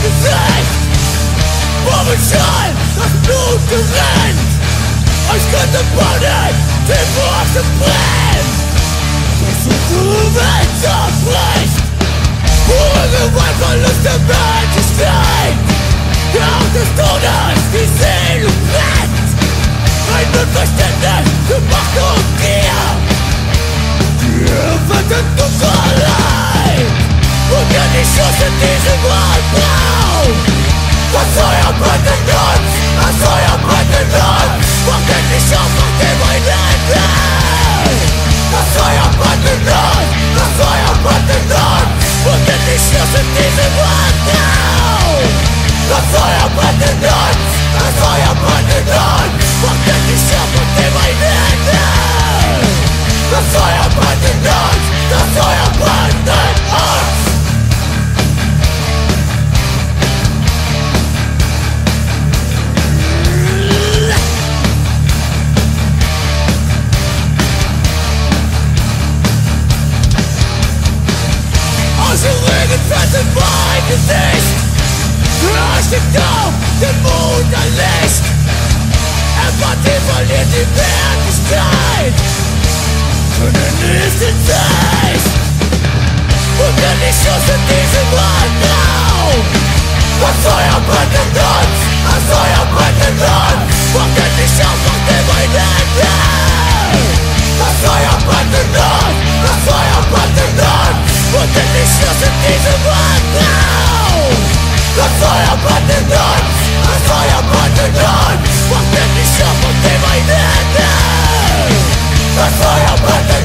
Gesicht. Momentan das Blut gerinnt. Als könnte Brunnen die Worte brennt. Das Welt zerbricht. Pure Gewalt, Verlust der Menschlichkeit. Der Augen des Todes die Seele brennt. Ein Unverständnis für Macht und Gier. Ihr werdet Dunkelheit. Und ihr die Schuss in diesem Waldbrau. Das Feuer brennt in uns. Das Feuer brennt in uns. Macht endlich auf, macht dem ein Ende. Das Feuer brennt in uns. Das Feuer brennt in uns. Und endlich Schluss in diesem Waldbrau. Das Feuer brennt in uns. Das Feuer brennt in uns. Macht endlich auf, macht dem ein Ende. Das Feuer brennt in uns. Das Feuer brennt in uns. Ascheregen fällt in mein Gesicht. Erstickt auf den Mond ein Licht. Empathie verliert die Wertigkeit. Können ist in Sicht. Und wenn ich Schuss in diesem Waldbrau. Das Feuer brennt in uns. Das Feuer brennt in uns. Macht endlich auf, macht dem ein Ende. Das Feuer brennt in uns. Das Feuer brennt in uns. Und endlich Schluss in diesem Waldbrau. Das Feuer brennt in uns. Das Feuer brennt in uns. Macht endlich auf, macht dem ein Ende. Das Feuer brennt in uns.